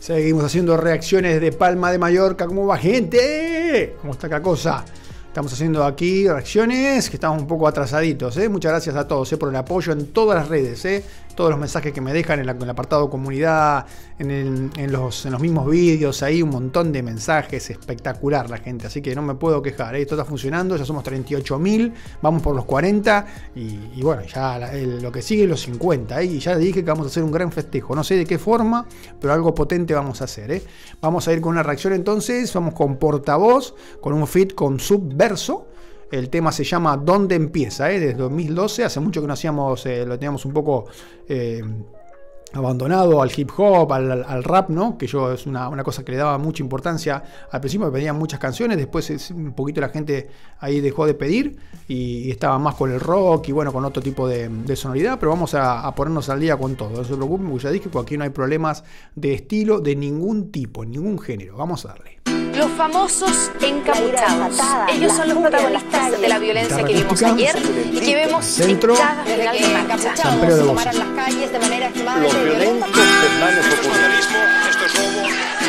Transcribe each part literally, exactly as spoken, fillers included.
Seguimos haciendo reacciones de Palma de Mallorca. ¿Cómo va, gente? ¿Cómo está acá cosa? Estamos haciendo aquí reacciones, que estamos un poco atrasaditos, ¿eh? Muchas gracias a todos, ¿eh? Por el apoyo en todas las redes, ¿eh? Todos los mensajes que me dejan en, la, en el apartado comunidad, en, el, en, los, en los mismos vídeos, ahí un montón de mensajes, espectacular la gente, así que no me puedo quejar, ¿eh? Esto está funcionando, ya somos treinta y ocho mil, vamos por los cuarenta y, y bueno, ya la, el, lo que sigue es los cincuenta, ¿eh? Y ya dije que vamos a hacer un gran festejo, no sé de qué forma, pero algo potente vamos a hacer, ¿eh? Vamos a ir con una reacción entonces, vamos con Portavoz, con un feat con Subverso. El tema se llama ¿Dónde empieza? ¿eh? Desde dos mil doce, hace mucho que no hacíamos, eh, lo teníamos un poco eh, abandonado al hip hop, al, al, al rap, ¿no? Que yo es una, una cosa que le daba mucha importancia. Al principio me pedían muchas canciones, después es, un poquito la gente ahí dejó de pedir y, y estaba más con el rock y bueno, con otro tipo de, de sonoridad, pero vamos a, a ponernos al día con todo. No se preocupen, porque ya dije que aquí no hay problemas de estilo de ningún tipo, ningún género. Vamos a darle. Los famosos encapuchados. Ellos son los protagonistas de la violencia que vimos ayer y que vemos en cada final de marcha. San Pedro de Bosa. Los violentos hermanos populismo, esto es robo.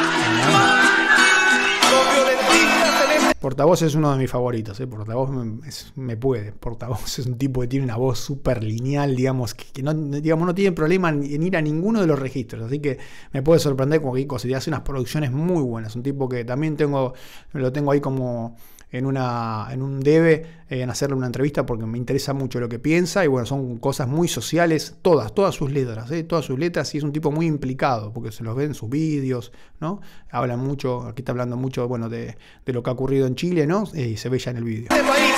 Portavoz es uno de mis favoritos, ¿eh? Portavoz me, es, me puede. Portavoz es un tipo que tiene una voz súper lineal, digamos, que, que no, digamos, no tiene problema en, en ir a ninguno de los registros. Así que me puede sorprender con cualquier cosa. Y hace unas producciones muy buenas. Un tipo que también tengo, lo tengo ahí como en, una, en un debe eh, en hacerle una entrevista porque me interesa mucho lo que piensa. Y bueno, son cosas muy sociales, todas, todas sus letras, ¿eh? Todas sus letras. Y es un tipo muy implicado porque se los ve en sus vídeos, ¿no? Hablan mucho, aquí está hablando mucho, bueno, de, de lo que ha ocurrido en Chile, ¿no? Y se ve ya en el vídeo. Este país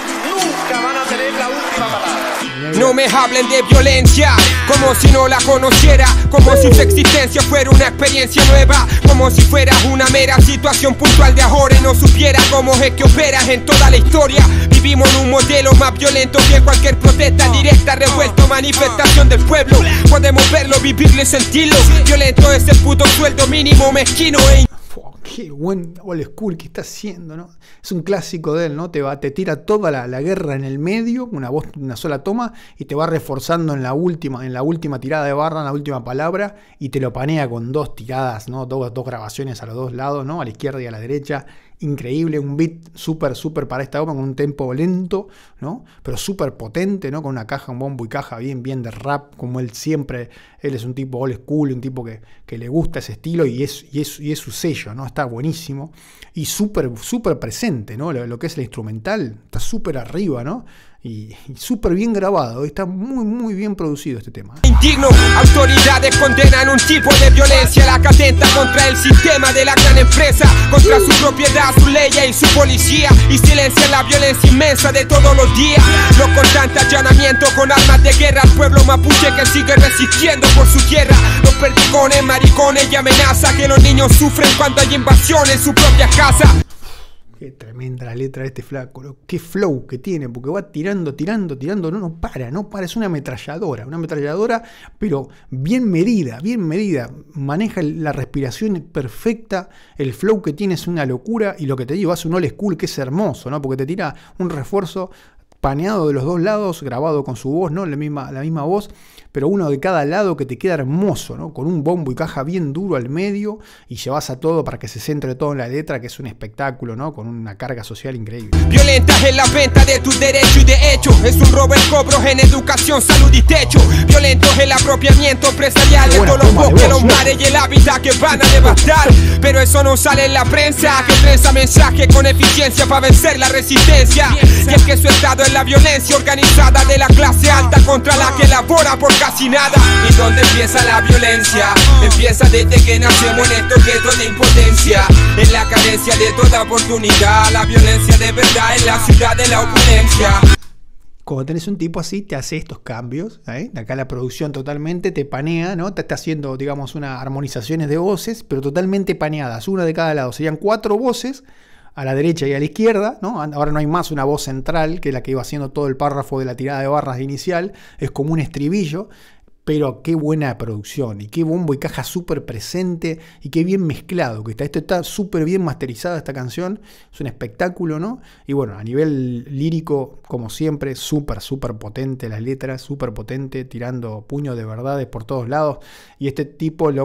nunca van a tener la última palabra. No me hablen de violencia, como si no la conociera, como si su existencia fuera una experiencia nueva, como si fuera una mera situación puntual de ahora y no supiera cómo es que operas en toda la historia. Vivimos en un modelo más violento que cualquier protesta directa, revuelto, manifestación del pueblo. Podemos verlo, vivirlo y sentirlo. Violento es el puto sueldo mínimo mezquino e qué buen old school que está haciendo, ¿no? Es un clásico de él, ¿no? Te va, te tira toda la, la guerra en el medio, una voz, una sola toma, y te va reforzando en la última, en la última tirada de barra, en la última palabra, y te lo panea con dos tiradas, ¿no? Dos, dos grabaciones a los dos lados, ¿no? A la izquierda y a la derecha. Increíble, un beat súper, súper para esta obra, con un tempo lento, ¿no? Pero súper potente, ¿no? Con una caja, un bombo y caja bien, bien de rap, como él siempre. Él es un tipo old school, un tipo que, que le gusta ese estilo y es, y es, y es su sello, ¿no? Está buenísimo. Y súper, súper presente, ¿no? Lo, lo que es el instrumental, está súper arriba, ¿no? Y, y súper bien grabado, está muy, muy bien producido este tema. Indigno, autoridades condenan un tipo de violencia, la que atenta contra el sistema de la gran empresa, contra su propiedad, su ley y su policía, y silencian la violencia inmensa de todos los días. Los constantes allanamientos con armas de guerra al pueblo mapuche que sigue resistiendo por su tierra. Los perdigones, maricones y amenaza que los niños sufren cuando hay invasión en su propia casa. Qué tremenda la letra de este flaco, ¿no? Qué flow que tiene, porque va tirando, tirando, tirando, no, no para, no para, es una ametralladora, una ametralladora, pero bien medida, bien medida, maneja la respiración perfecta, el flow que tiene es una locura, y lo que te digo, hace un old school que es hermoso, ¿no? Porque te tira un refuerzo paneado de los dos lados, grabado con su voz, ¿no? La misma, la misma voz, pero uno de cada lado que te queda hermoso, ¿no? Con un bombo y caja bien duro al medio y llevas a todo para que se centre todo en la letra, que es un espectáculo, ¿no? Con una carga social increíble. Violentas en la venta de tus derechos y de hecho, es un robo el cobro en educación, salud y techo. Violentos el apropiamiento empresarial de todos los bosques, los mares y el hábitat que van a devastar. Pero eso no sale en la prensa, que prensa mensaje con eficiencia para vencer la resistencia. Y es que su estado es la violencia organizada de la clase alta contra la que labora por casi nada. ¿Y dónde empieza la violencia? Empieza desde que nacemos en estos guetos de impotencia, en la carencia de toda oportunidad. La violencia de verdad en la ciudad de la opulencia. Cuando tenés un tipo así, te hace estos cambios, ¿eh? Acá la producción totalmente te panea, ¿no? Te está haciendo, digamos, unas armonizaciones de voces, pero totalmente paneadas, una de cada lado. Serían cuatro voces a la derecha y a la izquierda, ¿no? Ahora no hay más una voz central, que es la que iba haciendo todo el párrafo de la tirada de barras inicial, es como un estribillo. Pero qué buena producción y qué bombo y caja súper presente y qué bien mezclado que está. Esto está súper bien masterizada esta canción, es un espectáculo, ¿no? Y bueno, a nivel lírico, como siempre, súper, súper potente las letras, súper potente, tirando puños de verdades por todos lados. Y este tipo, loco,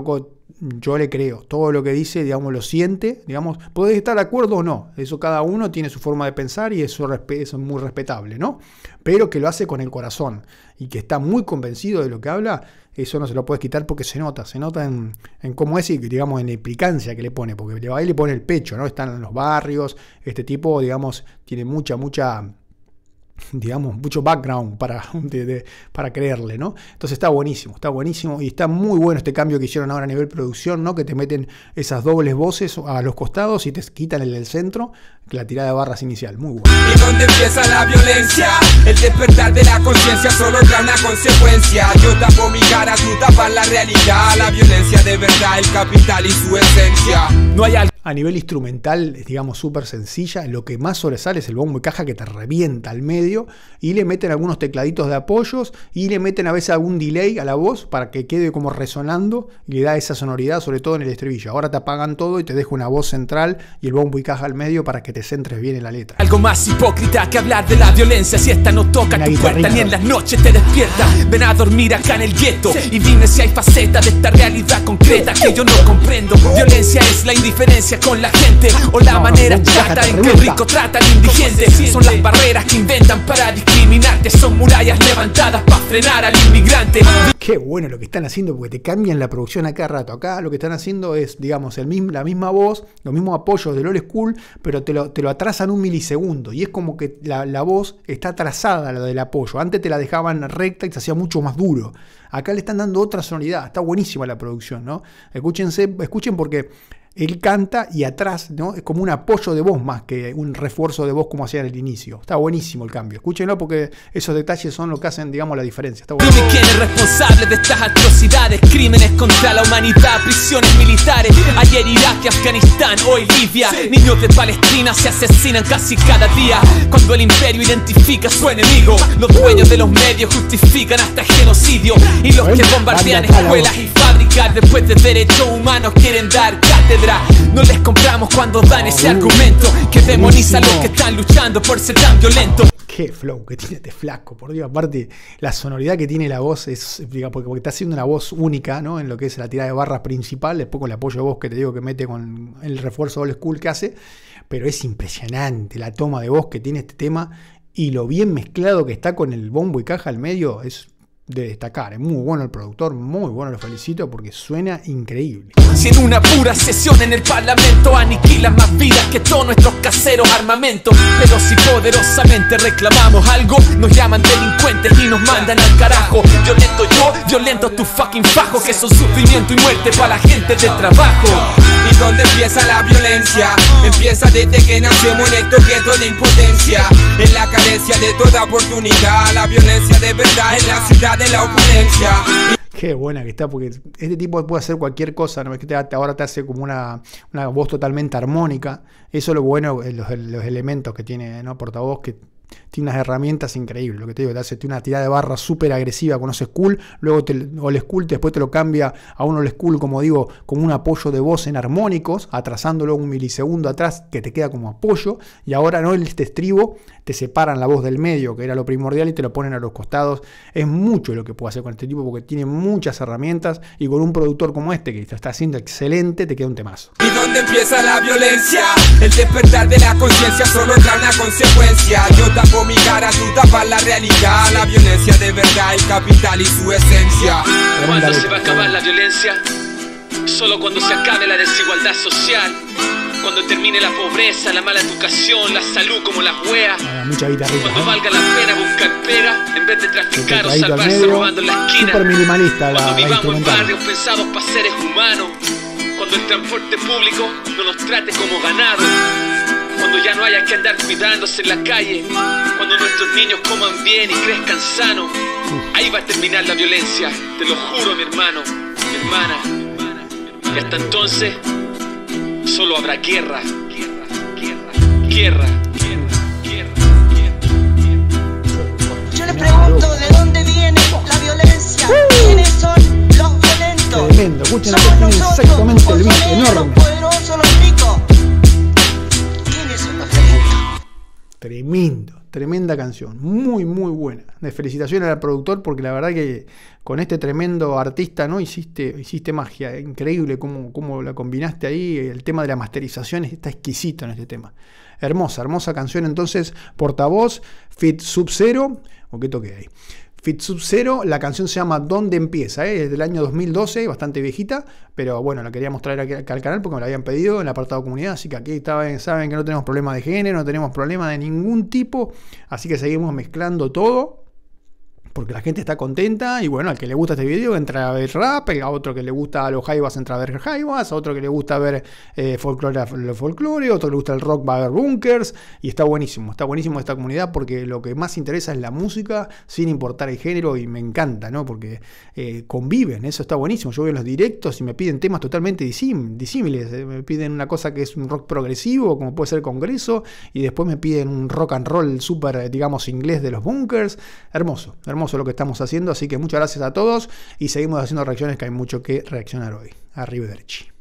yo le creo. Todo lo que dice, digamos, lo siente. Digamos, podés estar de acuerdo o no. Eso cada uno tiene su forma de pensar y eso, eso es muy respetable, ¿no? Pero que lo hace con el corazón y que está muy convencido de lo que habla, eso no se lo puedes quitar porque se nota. Se nota en, en cómo es y, digamos, en la implicancia que le pone. Porque le va y le pone el pecho, ¿no? Están en los barrios. Este tipo, digamos, tiene mucha, mucha... digamos, mucho background para, de, de, para creerle, ¿no? Entonces está buenísimo, está buenísimo y está muy bueno este cambio que hicieron ahora a nivel producción, ¿no? Que te meten esas dobles voces a los costados y te quitan el del centro, la tirada de barras inicial, muy bueno. ¿Y dónde empieza la violencia? El despertar de la conciencia solo trae una consecuencia. Yo tapo mi cara, tú tapas la realidad. La violencia de verdad, el capital y su esencia. No hay algo. A nivel instrumental, digamos, súper sencilla. Lo que más sobresale es el bombo y caja que te revienta al medio y le meten algunos tecladitos de apoyos y le meten a veces algún delay a la voz para que quede como resonando y le da esa sonoridad, sobre todo en el estribillo. Ahora te apagan todo y te deja una voz central y el bombo y caja al medio para que te centres bien en la letra. Algo más hipócrita que hablar de la violencia si esta no toca tu puerta ni en las noches te despierta. Ven a dormir acá en el gueto y dime si hay facetas de esta realidad concreta que yo no comprendo. Violencia es la indiferencia con la gente o la manera chata en que el rico trata al indigente. Son las barreras que inventan para discriminarte, son murallas levantadas para frenar al inmigrante. Qué bueno lo que están haciendo porque te cambian la producción a cada rato. Acá lo que están haciendo es, digamos, el mismo, la misma voz, los mismos apoyos del old school, pero te lo, te lo atrasan un milisegundo y es como que la, la voz está atrasada, la del apoyo. Antes te la dejaban recta y se hacía mucho más duro. Acá le están dando otra sonoridad. Está buenísima la producción, ¿no? Escúchense, escuchen porque él canta y atrás, ¿no? Es como un apoyo de voz más que un refuerzo de voz como hacía en el inicio. Está buenísimo el cambio. Escúchenlo porque esos detalles son lo que hacen, digamos, la diferencia. Está bueno. ¿Quién es responsable de estas atrocidades? Crímenes contra la humanidad, prisiones militares. Ayer Irak y Afganistán, hoy Libia. Niños de Palestina se asesinan casi cada día. Cuando el imperio identifica a su enemigo, los dueños de los medios justifican hasta genocidio. Y los que bombardean escuelas y fábricas después de derechos humanos quieren dar cátedra. No les compramos cuando dan ese argumento que demoniza a los que están luchando por ser tan violentos. Qué flow que tiene este flaco, por Dios. Aparte, la sonoridad que tiene la voz es, digamos, porque, porque está haciendo una voz única, ¿no? En lo que es la tirada de barras principal, después con el apoyo de voz que te digo que mete con el refuerzo old school que hace, pero es impresionante la toma de voz que tiene este tema y lo bien mezclado que está con el bombo y caja al medio es de destacar. Es muy bueno el productor, muy bueno, lo felicito porque suena increíble. Si en una pura sesión en el parlamento aniquilan más vidas que todos nuestros caseros armamentos, pero si poderosamente reclamamos algo, nos llaman delincuentes y nos mandan al carajo. Violento yo, violento tu fucking fajo, que son sufrimiento y muerte para la gente de trabajo. ¿Y dónde empieza la violencia? Empieza desde que nacemos en estos guetos de impotencia, en la carencia de toda oportunidad. La violencia de verdad en la ciudad de la opulencia. Qué buena que está, porque este tipo puede hacer cualquier cosa, ¿no? Es que te, ahora te hace como una, una voz totalmente armónica. Eso es lo bueno, los, los elementos que tiene, ¿no? Portavoz, que tiene unas herramientas increíbles. Lo que te digo, te hace una tirada de barra súper agresiva con ese school, luego te, o el school después te lo cambia a uno el school, como digo, como un apoyo de voz en armónicos, atrasándolo un milisegundo atrás que te queda como apoyo, y ahora no, este estribo te separan la voz del medio, que era lo primordial, y te lo ponen a los costados. Es mucho lo que puede hacer con este tipo porque tiene muchas herramientas, y con un productor como este que te está haciendo excelente, te queda un temazo. ¿Y dónde empieza la violencia? El despertar de la conciencia solo trae una consecuencia. Yo tapo mi cara, tú tapas la realidad. La violencia de verdad, el capital y su esencia. ¿Cuándo se va a acabar la violencia? Solo cuando se acabe la desigualdad social, cuando termine la pobreza, la mala educación, la salud como las weas. Ah, mucha guitarrita, cuando ¿eh? valga la pena buscar pega en vez de traficar o salvarse medio, robando en la esquina. Super minimalista la, cuando la vivamos en barrios pensados para seres humanos, cuando el transporte público no nos trate como ganado, cuando ya no haya que andar cuidándose en la calle, cuando nuestros niños coman bien y crezcan sanos. Ahí va a terminar la violencia, te lo juro, mi hermano, mi hermana. Y hasta entonces solo habrá guerra, guerra, guerra, guerra, guerra, guerra. Yo les pregunto de dónde viene la violencia, quiénes son los violentos. Tremendo, escuchen la que tiene exactamente el beat enorme. Los poderosos, los ricos. ¿Quiénes son los violentos? Tremendo, tremenda canción, muy muy buena. De felicitaciones al productor porque la verdad que con este tremendo artista, ¿no? Hiciste, hiciste magia, increíble cómo, cómo la combinaste ahí, el tema de la masterización está exquisito en este tema. Hermosa, hermosa canción entonces, Portavoz, Fit Sub-Zero, o qué toque ahí. Fit Sub-Zero, la canción se llama ¿Dónde empieza? ¿eh? Es del año dos mil doce, bastante viejita, pero bueno, la queríamos traer aquí, aquí al canal porque me la habían pedido en el apartado comunidad, así que aquí está, saben que no tenemos problema de género, no tenemos problema de ningún tipo, así que seguimos mezclando todo, porque la gente está contenta, y bueno, al que le gusta este video entra a ver rap, a otro que le gusta los jaivas entra a ver jaivas, a otro que le gusta ver eh, folclore, folclore, a otro que le gusta el rock va a ver bunkers, y está buenísimo, está buenísimo esta comunidad porque lo que más interesa es la música, sin importar el género, y me encanta, ¿no? Porque eh, conviven, eso está buenísimo. Yo veo en los directos y me piden temas totalmente disím disímiles, eh, me piden una cosa que es un rock progresivo, como puede ser Congreso, y después me piden un rock and roll súper, digamos, inglés de los bunkers. Hermoso, hermoso lo que estamos haciendo, así que muchas gracias a todos y seguimos haciendo reacciones, que hay mucho que reaccionar hoy. Arrivederci.